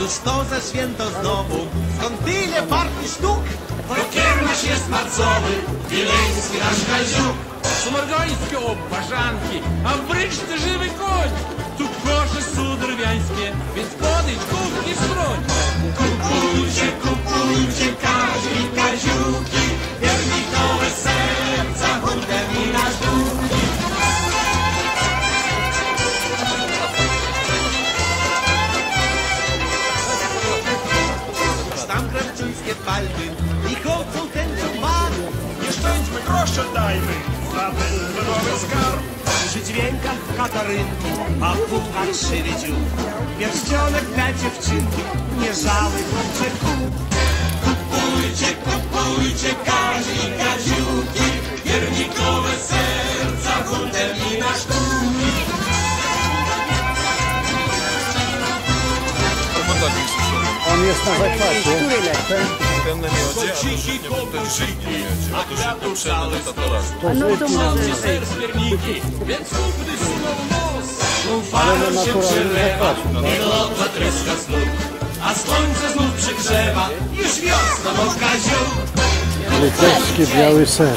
Któż to za święto znowu? Skąd tyle farb i sztuk? Kiermasz jest marcowy, wileński nasz Kaziuk. Сумаргальські бажанки, а в бричці живий конь. Тут коши судервянські, він ходить кух і стронь. Kupujcie, kupujcie, Kazi i Kaziuki, piernikowe serca, huntem i nasz długi. Tam krawczyńskie palmy i chodzą tęczą bany. Nie szczędźmy, grosze dajmy, za ten nowy skarb. Przy dźwiękach katarynki, a w pupach szyry dziób. Pierścionek dla dziewczynki, nie żały chłopcze kup. Kupujcie, kupujcie, Kazi i Kaziuki, piernikowe serca, huntem i na sztuki. On jest na zakwasie. Pełne miodzie, a to żywnie miodzie, a to żywnie pszenne tatorażu. Мовчи сир з перніки, він супний сунув нос. Farm się przelewa, migotła tryska znów, a słońce znów przygrzewa, już wiosna, bo Kaziuk. Litewski biały ser.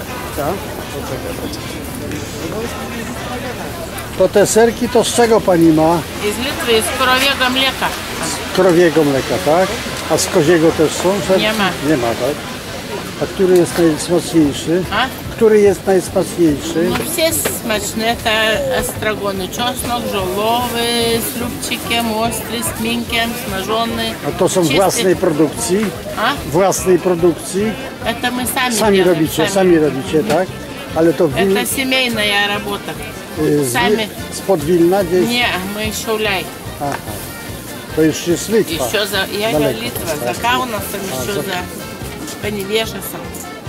To te serki to z czego pani ma? Из Литвы, из коровьего млека. Z krowiego mleka, tak? A z koziego też są? Nie ma. Nie ma, tak? A który jest najsmaczniejszy? А? Który jest najsmaczniejszy? Ну, все смачные. Это эстрагоны, чеснок, жоловый, с любчиком, острый, с минком, смаженный. A to są Czysty. własnej produkcji? А? Własnej produkcji? Это мы сами Sami делаем. robicie, sami robicie, tak? Ale to Это семейная работа. z, Sami. spod Wilna gdzieś? Не, мы шауляй. Aha. To już jest Litwa. Еще за... Я Далеко, Литва, так. за Каунасом, еще за- за Поневешесом.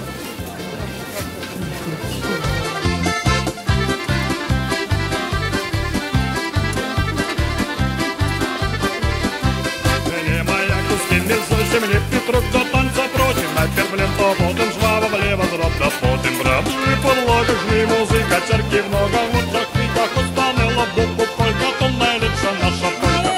Nie ma jak ustnie, znosi mnie Pietruk do tańca prosi. Najpierw lento, potem żwawa, w lewo zwrot, a potem brat. Żli podłoga, żli muzyka, ciarki w nogach, w oczach, kwitach, odstanęła w boku polka, to najlepsza nasza polka.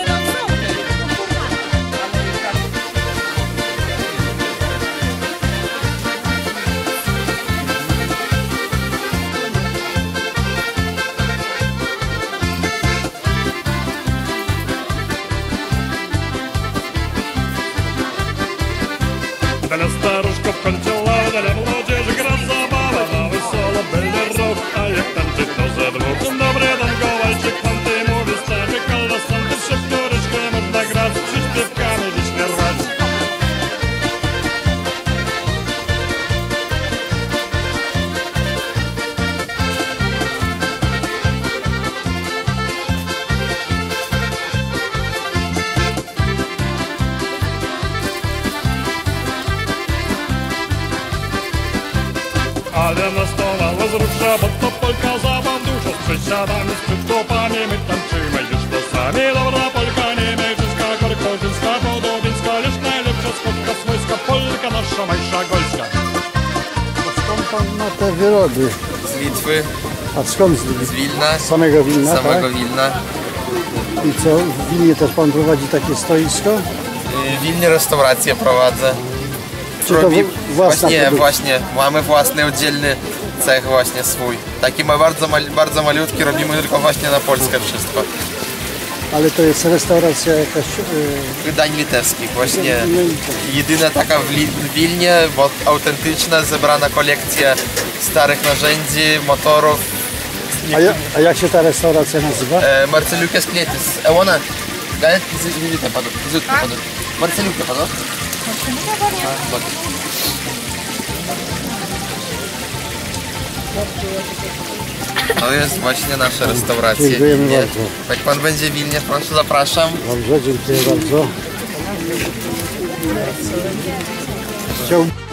Для старушков кончала, для молодежи gra zabawa, na wesoło będzie rok, a jak tańczyć to ze dwóch. Dobry ten Kowalczyk, pan ty mówi stary, kolesanty, szybko ryczkę można grać, przyśpiewkami dziś nie rwać. Ale nastoła rozrusza, bo to polka za bandusza. Z przesiadami, z przyczopami, my tańczymy już losami. Dobra polka, niemiecka, korkożyńska, podobińska, lecz najlepsza skoczka swojska, polka nasza majszagolska. Skąd pan ma te wyroby? Z Litwy, A skąd z z Wilna, Z samego Wilna, samego tak? Wilna. I co, w Wilnie też pan prowadzi takie stoisko? W Wilnie restaurację prowadzę. Czy to własna Właśnie, produkcja? właśnie, mamy własny oddzielny cech właśnie swój. Taki ma bardzo malutki, robimy tylko właśnie na Polskę wszystko. Ale to jest restauracja jakaś... Dań litewskich właśnie. No i to- Jedyna taka w Wilnie, bo autentyczna, zebrana kolekcja starych narzędzi, motorów. A jak się ta restauracja nazywa? Marceliukės klėtis. Elona, galit vizitę paduoti? Marceliukę paduoti? To jest właśnie nasza restauracja. Dziękujemy Nie? bardzo. Jak pan będzie w Wilnie, proszę, zapraszam. Dobrze, dziękuję bardzo. Chciałbym...